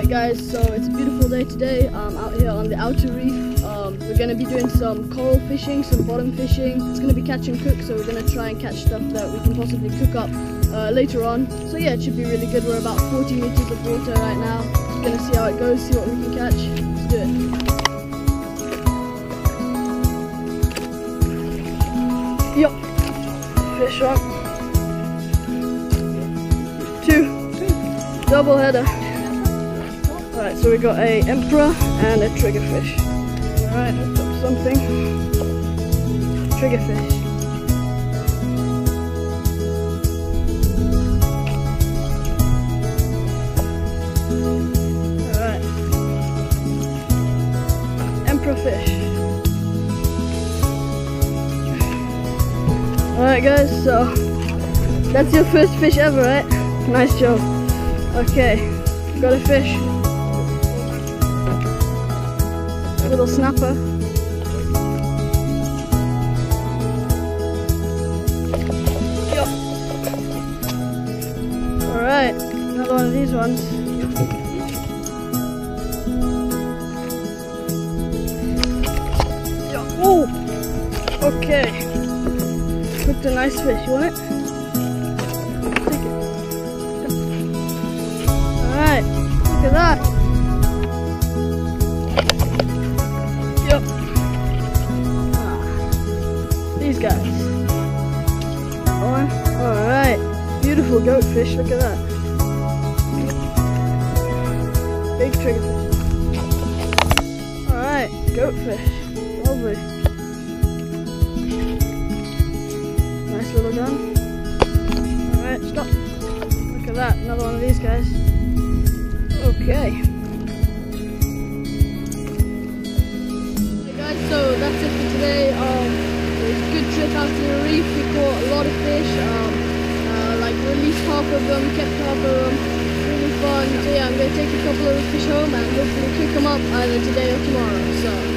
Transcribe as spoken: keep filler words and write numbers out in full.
Alright guys, so it's a beautiful day today. I'm out here on the outer reef. Um, we're going to be doing some coral fishing, some bottom fishing. It's going to be catch and cook, so we're going to try and catch stuff that we can possibly cook up uh, later on. So yeah, it should be really good. We're about forty meters of water right now. We're going to see how it goes, see what we can catch. Let's do it. Yup. Fish on. Two. Double header. Alright, so we got a emperor and a triggerfish. Alright, let's up something. Triggerfish. Alright. Emperor fish. Alright guys, so that's your first fish ever, right? Nice job. Okay, got a fish. Little snapper. Yo. Alright, another one of these ones. Yo. Oh! Okay. Cooked a nice fish, you want it? Take it. Alright, look at that. These guys. Alright, beautiful goatfish, look at that. Big triggerfish. Alright, goatfish. Lovely. Nice little gun. Alright, stop. Look at that, another one of these guys. Okay. Hey guys, so that's it for today. Um, It was a good trip out to the reef. We caught a lot of fish, um, uh, like released half of them, kept half of them, really fun. So yeah, I'm going to take a couple of the fish home and hopefully cook them up either today or tomorrow. So